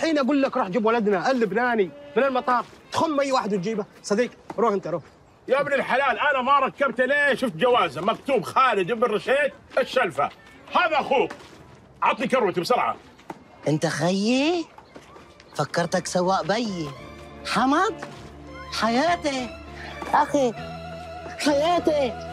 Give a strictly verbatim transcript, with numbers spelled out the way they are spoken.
عين اقول لك روح جيب ولدنا اللبناني من المطار، تخم اي واحد وتجيبه. صديق روح انت روح. يا ابن الحلال انا ما ركبت ليه؟ شفت جوازه مكتوب خالد بن رشيد الشلفه، هذا اخوك. عطني كروتي بسرعه. انت خيي؟ فكرتك سواق بيي. حمد؟ حياتي اخي، حياتي.